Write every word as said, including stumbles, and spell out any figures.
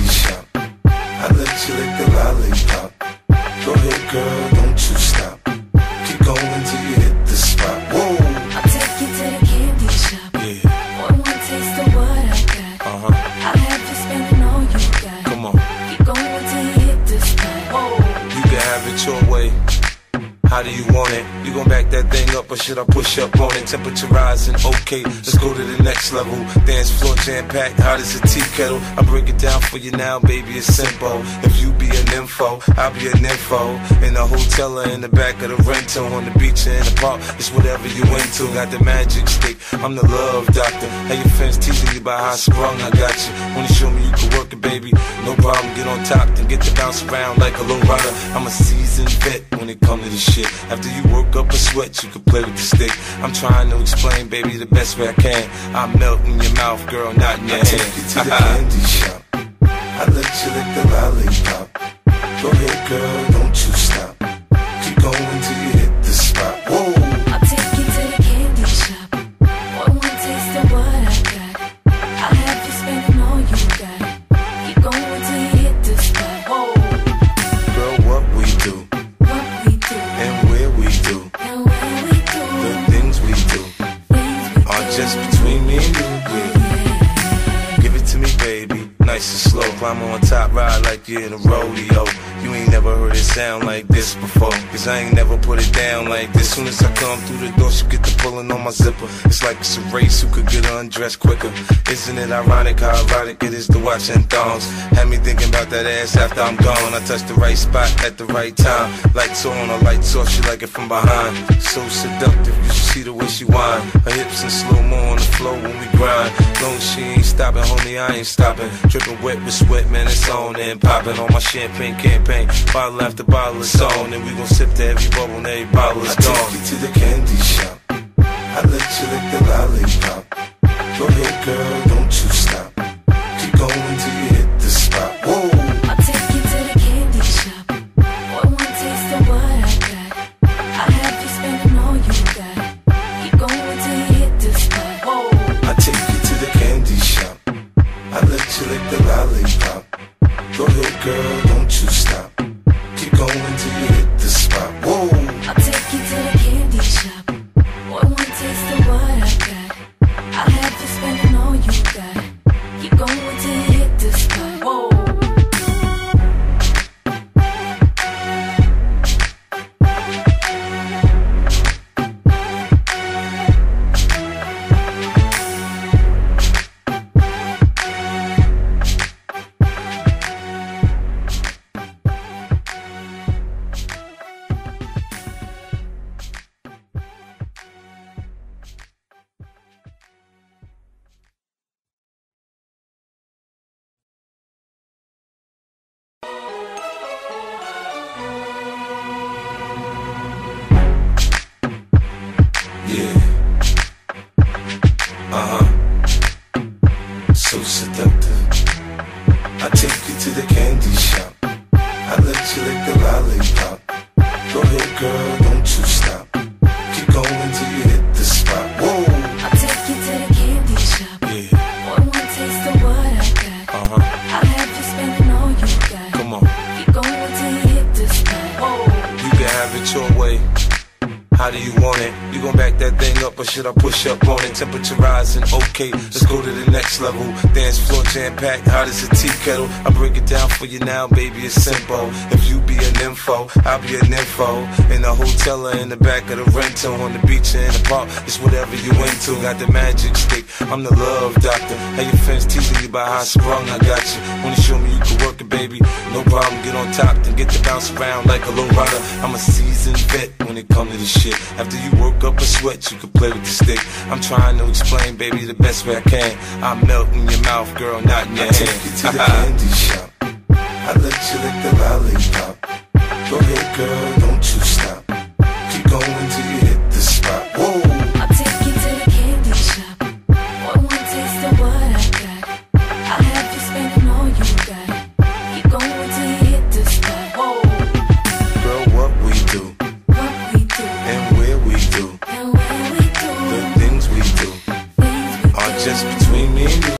candy shop. I let you lick the lollipop. Go ahead, girl, don't you stop. Keep going till you hit the spot. Whoa. I'll take you to the candy shop. Yeah. One more taste of what I got. Uh huh. I'll have you spending all you got. Come on. Keep going till you hit the spot. Whoa. You can have it your way. How do you want it? You gon' back that thing up or should I push up on it? Temperature rising, okay, let's go to the next level. Dance floor jam-packed, hot as a tea kettle. I break it down for you now, baby, it's simple. If you be an info, I'll be an info. In the hotel or in the back of the rental, on the beach or in the park, it's whatever you into. Got the magic stick, I'm the love doctor. How your friends teasing you about how I sprung, I got you. Wanna show me you can work it, baby? No problem, get on top, then get to bounce around like a low rider. I'm a seasoned vet when it comes to this shit. After you work up a sweat, you can play with the stick. I'm trying to explain, baby, the best way I can. I melt in your mouth, girl, not in your hand. I take you to the candy shop. I let you lick the lollipop. Go ahead, girl, don't you stop. Keep going till you hit the spot. Whoa. I'll take you to the candy shop. One more taste of what I got. I'll have you spending all you got. Keep going till you hit the spot. Whoa. Girl, what we do, What we do, and where we do, and where we do, the things we do, things we are do. just between me and you, yeah. Give it to me, baby, nice and slow. Climb on top, ride like you're in a rodeo. You ain't never heard it sound like this before, cause I ain't never put it down like this. Soon as I come through the door, she get the pulling on my zipper. It's like it's a race, who could get undressed quicker. Isn't it ironic how erotic it is to watch in thongs? Had me thinking about that ass after I'm gone. I touched the right spot at the right time. Lights on, or lights off, she like it from behind. So seductive, you should see the way she whine. Her hips in slow-mo on the floor when we grind. Long as she ain't stopping, homie, I ain't stopping. Dripping wet with sweat, man, it's on and popping on my champagne campaign. Bottle after bottle is on, and we gon' sip to every bubble and every bottle is gone. I take you to the candy shop. I let you lick the lollipop. Go ahead, girl, don't you stop. Keep going till you hit the spot. Whoa. I'll take you to the candy shop. One more taste of what I got. I'll have you spending all you got. Keep going till you hit the spot. Whoa. I take you to the candy shop. I let you lick the lollipop. Go ahead, girl, don't you stop. Keep going till you hit the spot. Whoa. I'll take you to the candy shop. One more taste of what I got. I'll have you spending all you got. Keep going till you hit the spot. Whoa. Yeah. Uh-huh. So seductive. I take you to the candy shop. I let you lick the lollipop. Go ahead, girl, don't you stop. Keep going till you hit the spot. Whoa. I'll take you to the candy shop. Yeah. One more taste of what I got. Uh-huh. I'll have you spending all you got. Come on. Keep going till you hit the spot. Whoa. You can have it your way. How do you want it? You gon' back that thing up or should I push up on it? Temperature rising, okay, let's go to the next level. Dance floor jam-packed, hot as a tea kettle. I break it down for you now, baby, it's simple. If you be an info, I'll be an info. In the hotel or in the back of the rental, on the beach or in the park, it's whatever you into. Got the magic stick, I'm the love doctor. How your friends teasing you about how I sprung, I got you. Wanna show me you can work it, baby? No problem, get on top, then get to bounce around like a low rider. I'm a seasoned vet when it comes to this shit. After you work up a sweat, you can play with the stick. I'm trying to explain, baby, the best way I can. I melt in your mouth, girl, not in your hand. I take you to the candy shop. I let you lick the lollipop. Go ahead, girl, don't you stop. Keep going till you hit the spot. Whoa. I'll take you to the candy shop. One more taste of what I got. I'll have you spending all you got. Keep going till you hit the spot. Whoa. Girl, what we do, What we do, and where we do, and where we do, the things we do, things we are do. just between me and you.